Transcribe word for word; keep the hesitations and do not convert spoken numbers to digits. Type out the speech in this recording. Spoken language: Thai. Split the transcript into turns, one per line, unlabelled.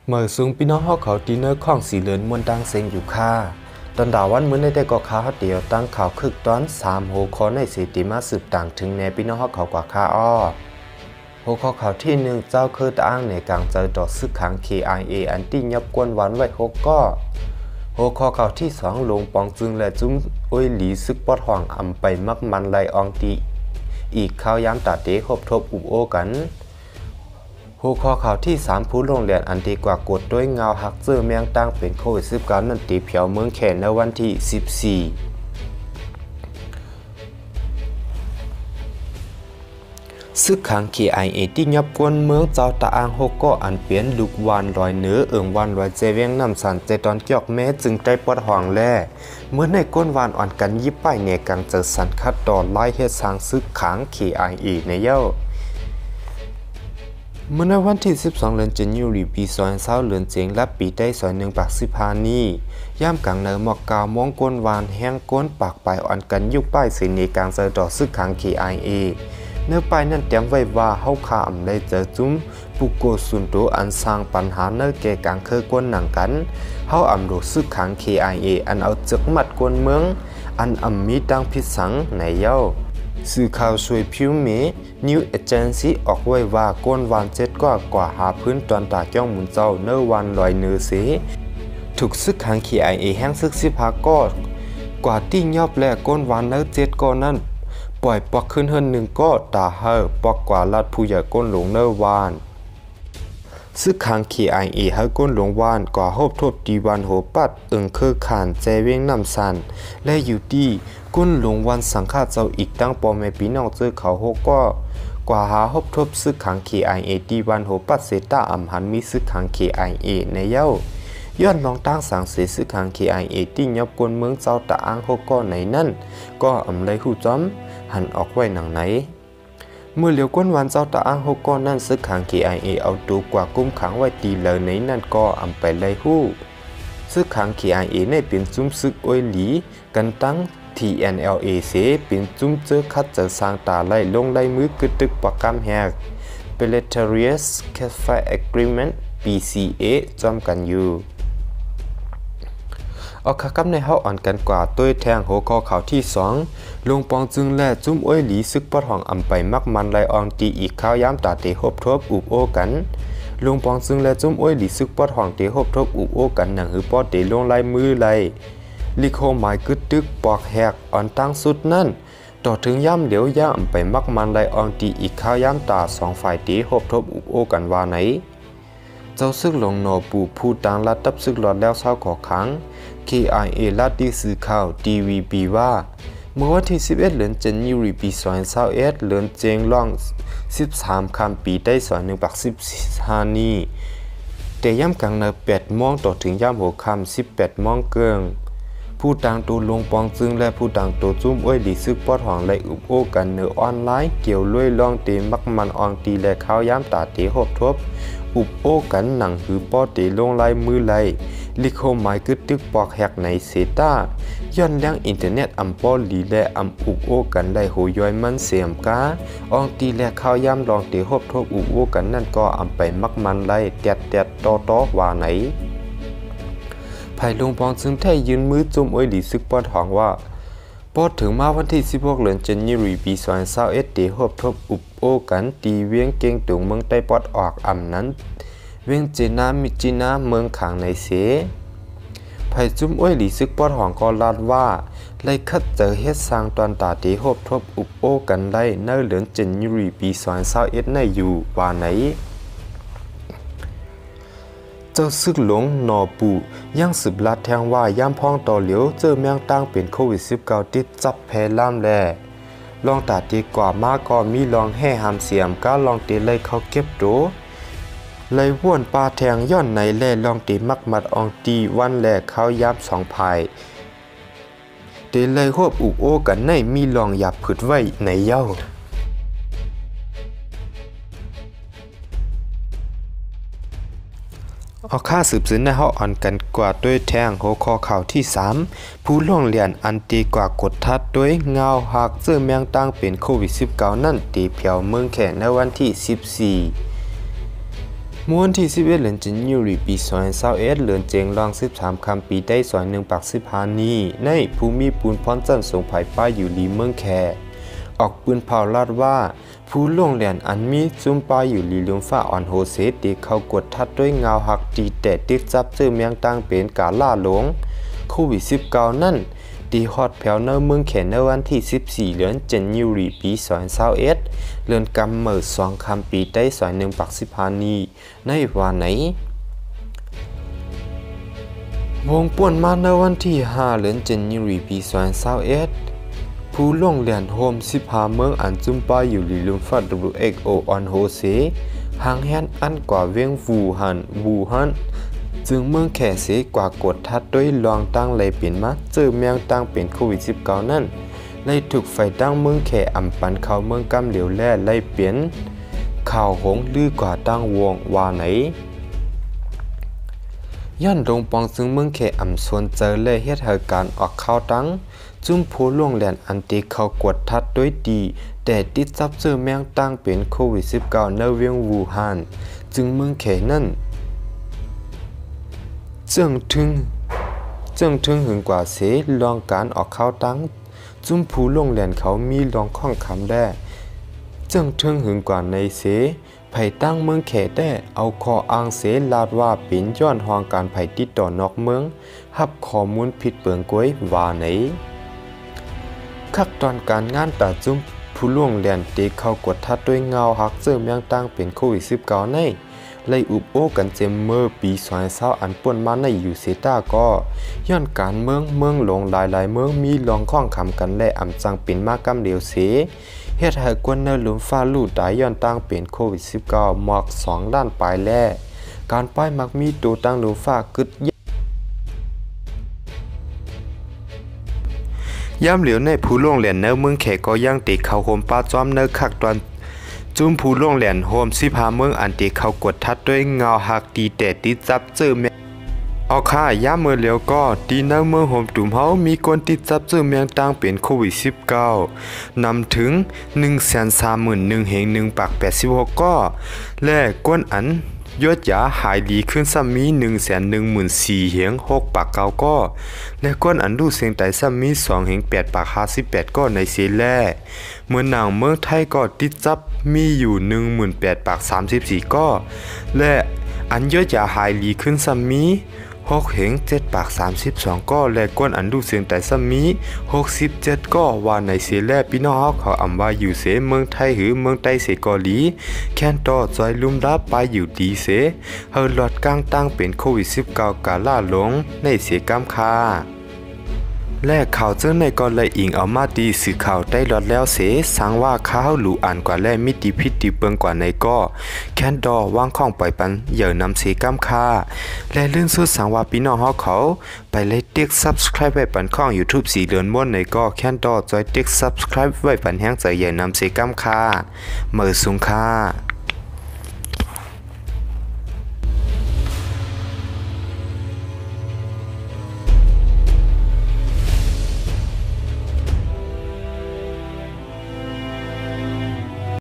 เมื่อสูงพี่น้องเฮาเขาตีเนอร์ข้องสีเหลือนมวนดังเซ็งอยู่ค่ะตอนดาวันมื้อในแต่ก็ข่าวเดียวตั้งข่าวคึกตอนสามโหคอในสิติมาสืบต่างถึงแนพี่น้องเฮาเขากว่าค่าอ้อโหข้อข่าวที่หนึ่งเจ้าคือตะอ้างในกลางเจอดอซึกขัง เค ไอ เอ อันที่ยับกวนหวานไว้หกก็โหข้อข่าวที่สองลงปองจึงและจุ้มอ้ยหลีซึกปอดห่องอำไปมักมันไลอองตีอีกข่าวยามตาเตคบทบอุบโอกันหัวข้อข่าวที่สามผู้ลงเรียนอันดีกว่ากดด้วยเงาหักเจอเมียงตั้งเป็นโควิด สิบเก้า นั่นตีเผียวเมืองแขนในวันที่สิบสี่ซึกขัง เค ไอ เอ ที่ยับกวนเมืองเจ้าตะอางโฮก็อันเปลี่ยนลูกวานลอยเนื้อเอิงวานลอยเจเวียงน้ำสันเจตอนเกี่ยวแม้จึงได้ปวดห่วงแล่เมื่อในก้นวานอ่อนกันยิบป้ายในกลางเจอสันคัดดอนไล่เฮ็ดสร้างซึกขัง เค ไอ เอ ในเย้าเมื่อในวันที่สิบสองเดือนกันยายนปีสองพันยี่สิบเดือนเจียงและปีได้สอยหนึ่งปากสิบห้านี้ย่ำกลางเนินหมอกกาวมองก้นวานแห้งก้นปากปลายอ่อนกันยุบป้ายสีในกลางเจอดอกซึกขัง เค ไอ เอ เนื้อป้ายนั้นเตรียมไว้ว่าเฮาคาอำได้เจอจุ้มปุโกสุนโตอันสร้างปัญหาเนื้อแก่กลางเคยก้นหนังกันเฮาอำดูซึกขัง เค ไอ เอ อันเอาจึกมัดก้นเมืองอันอำมีดังพิสังในเย้าสื่อข่าวช่วยพิวเมนิวเอเจนซี่ออกไว้ว่าก้นวานเจ็ดก็กว่าหาพื้นตอนตาจ้องหมุนเจ้าเนื้อวานลอยเนื้อเสถูกซึกขัง เค ไอ เอ แห้งซึกสิบหาก็กว่าที่ยอบและก้นวานเนื้อเจ็ดก็นั้นปล่อยปอกขึ้นเฮินหนึ่งก็ตาเฮอปอกกว่าลัดผู้ใหญ่ก้นหลงเนื้อวานซึกขัง เค ไอ เอ ให้ก้นหลงวานกว่าฮบทบดีวันโหปัดเอิงเคอขานใจเวียงน้ำสันและอยู่ที่ก้นหลงวันสังฆาเจ้าอีกตั้งปอแม่ปีน้องเจอเขาหกก็กว่าหาฮบทบซึกขัง เค ไอ เอ ดีวันโหปัดเซต้าอำหันมีซึกขัง เค ไอ เอ ในเย้าย้อนลองตั้งสังเสซึกขัง เค ไอ เอ ที่ยับกวนเมืองเจ้าตะอ้างหกก็ไหนนั่นก็อำไรหูจอมหันออกไว้หนังไหนเมื่อเหลียวก้นวันเจ้าตาอ้างหกก้อนนั่นซึกขัง เค ไอ เอ เอาดูกว่ากุ้มขังไว้ตีเลยในนั่นก็อำไปเลยหู้ซึกขัง เค ไอ เอ ในเป็นจุ้มซึกอ้อยหลีกันตั้ง ที เอ็น แอล เอ เสเป็นจุ้มเจอคัดเจอสร้างตาไล่ลงไล่มือกึดตึกปากกำแหก Pretorius Cafe Agreement พี ซี เอ จอมกันอยู่ออกขากำในเฮาอ่อนกันกว่าต้วยแทงหัวคอข่าวที่สองลงปองจึงแลจุ้มอ้อยหลีซึกปอดห่องอำไปมักมันไลอองตีอีกข้าวย้ำตาเตหบทบอุบโอกันลงปองจึงแลจุ้มอ้อยหลีซึกปอดห่องเตหบทบอุบโอกันหนังหือปอดเตลงไล่มือไล่ลิโคหมายกึดตึกปอกแหกอ่อนตั้งสุดนั่นต่อถึงย่ำเหลียวย่ำไปมักมันไลอองตีอีกข้าวย้ำตาสองฝ่ายเตหบทบอุบโอกันว่าไหนเจ้าซึกหลงหนอปูผู้ต่างรัดตับซึกหลอดแล้วเศร้าขอขัง เค ไอ เอ ลาดที่สื่อข่าว ที วี บี ว่าเมื่อวันที่สิบเอ็ดเดือนกันยายนปีสองพันยี่สิบเอ็ดเดือนเจงล่องสิบสามคำปีได้สอนหนึ่งปักสิบห้านี้แต่ย่ำกลางในแปดโมงต่อถึงย่ำหัวคำสิบแปดโมงเกิงผู้ต่างตัวลงปองจึงและผู้ต่างตัวจุ้มอ้อยดีซึกปอดห่องและอุบโอกันเนื้อออนไลน์เกี่ยวลุยล่องเตมักมันอองตีและข้าวย้ำตาเตหบทบอุบโอกันหนังหือปอเตลงลายมือไลลิโคหมายกึดตึกปอกแหกในเซตาย้อนแรงอินเทอร์เน็ตอำปอลีและอำอุบโอกันได้โหย้อยมันเสียมกาอองตีและข้าวย้ำลองเตหบทบอุบโอกันนั่นก็อำไปมักมันไลแตดแตดต่อต่อว่าไหนภายลงปองซึ่งไทยยืนมือจุ่มอ้อยหลีซึกปอดหองว่าปอดถึงมาวันที่สิบหกเดือนกันยายนปีสองพันยี่สิบเอ็ดเตหบทบอุบโอกันตีเวียงเก่งตุงเมืองใต้ปอดออกอำนั้นเวียงเจนามิจินาเมืองขังในเสภายจุ้มอ้อยหลีซึกปอดหองก็ลาดว่าไล่คัดเจอเฮ็ดสร้างตอนตาเตหบทบอุบโอกันไล่เนื้อเหลือนกันยายนปีสองพันยี่สิบเอ็ดในอยู่ว่าไหนเจ้าซึกหลงหนอปูยังสืบลัดแทงว่าย่ำพองต่อเหลียวเจอเมียงตั้งเป็นโควิด สิบเก้า ติดจับแพร่ล่ามแลลองตาตีกว่ามาก็มีลองแห่หามเสียมก้าลองตีไล่เขาเก็บโตไล่ว่วนปลาแทงย้อนในแล่ลองตีมักมัดอองตีวันแลเขายับสองภายเตไล่ควบอุกโอกันในมีลองหยับผึดไว้ในเย้าเอาค่าสืบสวนในเฮาอ่อนกันกว่าด้วยแทงหัวข้อข่าวที่สามผู้ล่วงเรียนอันตีกว่ากดทัดด้วยเงาหักเสื้อเมียงตั้งเป็นโควิด สิบเก้า นั่นตีเผียวเมืองแขนในวันที่สิบสี่ เม้วนที่สิบเอ็ดเหรียญจินยูรีปีสองพันยี่สิบเอ็ดเหรียญเจงลองสิบสามคำปีได้สอยหนึ่งปักสิบห้านี้ในภูมิปูนพรจันทร์สงไผ่ป้าอยู่ลีเมืองแคออกปืนเผาลาดว่าผู้ลงเหรียญอันมีจุ่มป้าอยู่ลีลุมฟ้าอ่อนโฮเซตีเขากดทัดด้วยเงาหักตีแต่ติดจับเจอเมียงต่างเป็นกาล่าหลงโควิดสิบเก้านั่นตีฮอดแผ่วเนอเมืองแขนในวันที่สิบสี่เหรียญเจนยูรีปีสองพันยี่สิบเอ็ดเรือนกำเมิดสองคำปีได้สอยหนึ่งปักสิบห้านี้ในวันไหนวงป่วนมาในวันที่ห้าเหรียญเจนยูรีปีสองพันยี่สิบเอ็ดผู้ลงเหรียญโฮมสิบห้าเมืองอันจุ่มป้าอยู่ลีลุมฟ้า ดับเบิลยู เอ็กซ์ โอ ออนโฮเซห่างแฮนอันกว่าเวียงวูฮันวูฮันจึงเมืองแขเสกว่ากดทัดด้วยลองตั้งเลยเปลี่ยนมาเจอเมียงตั้งเป็นโควิดสิบเก้านั่นเลยถูกไฟตั้งเมืองแขอ่ำปันเขาเมืองกำเหลียวแล่เลยเปลี่ยนข่าวหงลือกว่าตั้งวงว่าไหนย้อนลงปองซึ่งเมืองแขอ่ำส่วนเจอเลยเฮ็ดให้การออกข่าวตั้งจุ่มผู้ล่วงแหลนอันตีเขากดทัดด้วยดีแต่ติดซับเจอเมียงตั้งเป็นโควิดสิบเก้าในเวียงวูฮันจึงเมืองแขนั่นเจิงถึงเจิงถึงหึงกว่าเสลองการออกเข้าตั้งจุ่มผู้ลงแหลนเขามีลองข้องคำได้เจิงถึงหึงกว่าในเสไผ่ตั้งเมืองแขได้เอาคออ้างเสลาดว่าเป็นย้อนห้องการไผ่ติดต่อนอกเมืองหับข้อมูลผิดเปิงก้วยว่าไหนคักตอนการงานตาจุ่มผู้ล่วงแหลนเตะเข้ากดทัดด้วยเงาหักเจอเมียงตั้งเป็นโควิดสิบเก้าในเลยอุบโอกันเจมเมอร์ปีสองพันยี่สิบอันป่วนมาในอยู่เซตาก็ย้อนการเมืองเมืองหลงหลายๆเมืองมีลองข้องคำกันและอ่ำจังเป็นมากกำเดียวเสเฮ็ดให้กวนเนอลุมฟ้าลู่ตายย้อนตั้งเป็นโควิดสิบเก้าหมอกสองด้านปลายแล่การป้ายมักมีตัวตั้งลุมฟ้ากึดย่ำเหลียวในผู้ล่วงเหรียญเนอเมืองแขก็ย่างติเขาโฮมป้าจอมเนอคักตอนจุ่มผู้ล่วงแหลนโฮมสิบห้าเมืองอันตีเขากดทัดด้วยเงาหักตีแต่ติดจับเจอเมียเอาค่าย่าเมื่อเหลียวก็ตีเนอเมืองโฮมตุ่มเฮามีคนติดจับเจอเมียงต่างเป็นโควิดสิบเก้านำถึง หนึ่งแสนสามหมื่นหนึ่งพันหนึ่งร้อยแปดสิบหก ก็และกวนอันยอดยาหายดีขึ้นซ้ำมี หนึ่งแสนหนึ่งหมื่นสี่พันหกร้อยเก้าก็และก้นอันดูเสียงไตซ้ำมี สองพันแปดร้อยห้าสิบแปดก็ในเซแลเมื่อนางเมืองไทยก็ติดจับมีอยู่ หนึ่งหมื่นแปดร้อยสามสิบสี่ก็และอันยอดยาหายดีขึ้นซ้ำมีหกพันเจ็ดร้อยสามสิบสองก็และก้นอันดูเสียงไตซ้ำมีหกสิบเจ็ดก็ว่าในเซแลพี่น้องเขาอำว่าอยู่เสเมืองไทยหรือเมืองใต้เสเกาหลีแค่นต่อจอยลุ่มดับไปอยู่ดีเสเฮาหลอดกลางตั้งเป็นโควิดสิบเก้ากาล่าหลงในเสกำคาและข่าวเจ้าในก็เลยอิงเอามาตีสื่อข่าวได้หลอดแล้วเสสังว่าข้าวหลูอ่านกว่าและมิติพิษติเปิงกว่าในก็แค่นดอว่างข้องปล่อยปันเหยื่อนำเสกำคาและเรื่องสุดสังว่าพี่น้องเฮาเขาไปเลยติ๊ก Subscribe ไว้ปันข้อง YouTube สีเดือนม้วนในก็แค่นดอจอยติ๊ก Subscribe ไว้ปันแห้งใจเหยื่อนำเสกำคาเมื่อสุงคา